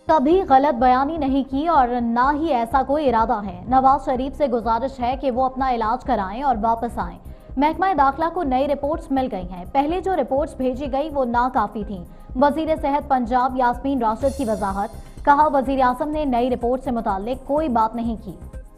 कभी गलत बयानी नहीं की और ना ही ऐसा कोई इरादा है। नवाज शरीफ से गुजारिश है कि वो अपना इलाज कराएं और वापस आएं। महकमा दाखिला को नई रिपोर्ट्स मिल गई हैं। पहले जो रिपोर्ट्स भेजी गई वो नाकाफी थी। वजीर सेहत पंजाब यास्मीन राशिद की वजाहत, कहा वजीर आजम ने नई रिपोर्ट से मुताल्लिक कोई बात नहीं की।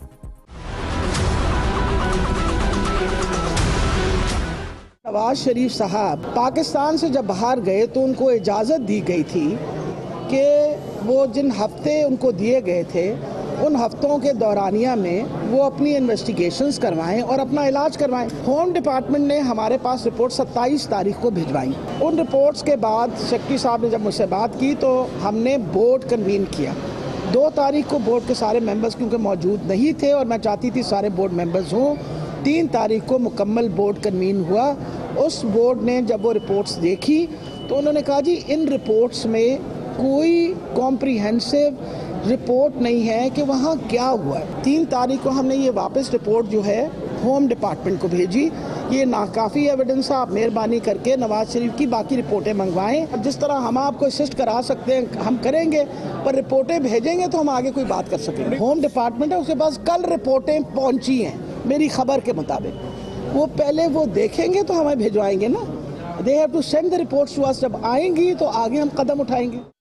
नवाज शरीफ साहब पाकिस्तान से जब बाहर गए तो उनको इजाज़त दी गई थी कि वो जिन हफ्ते उनको दिए गए थे उन हफ्तों के दौरानिया में वो अपनी इन्वेस्टिगेशंस करवाएं और अपना इलाज करवाएं। होम डिपार्टमेंट ने हमारे पास रिपोर्ट 27 तारीख को भिजवाई। उन रिपोर्ट्स के बाद सेक्रेटरी साहब ने जब मुझसे बात की तो हमने बोर्ड कन्वीन किया। 2 तारीख को बोर्ड के सारे मेंबर्स क्योंकि मौजूद नहीं थे और मैं चाहती थी सारे बोर्ड मेंबर्स हों, 3 तारीख को मुकम्मल बोर्ड कन्वीन हुआ। उस बोर्ड ने जब वो रिपोर्ट्स देखी तो उन्होंने कहा जी इन रिपोर्ट्स में कोई कॉम्प्रिहेंसिव रिपोर्ट नहीं है कि वहाँ क्या हुआ है। 3 तारीख को हमने ये वापस रिपोर्ट जो है होम डिपार्टमेंट को भेजी। ये नाकाफ़ी एविडेंस है, आप मेहरबानी करके नवाज शरीफ की बाकी रिपोर्टें मंगवाएं। जिस तरह हम आपको असिस्ट करा सकते हैं हम करेंगे, पर रिपोर्टें भेजेंगे तो हम आगे कोई बात कर सकेंगे। होम डिपार्टमेंट है, उसके पास कल रिपोर्टें पहुँची हैं मेरी खबर के मुताबिक। वो पहले वो देखेंगे तो हमें भिजवाएंगे ना। They have to send the reports to us. जब आएंगी तो आगे हम कदम उठाएंगे।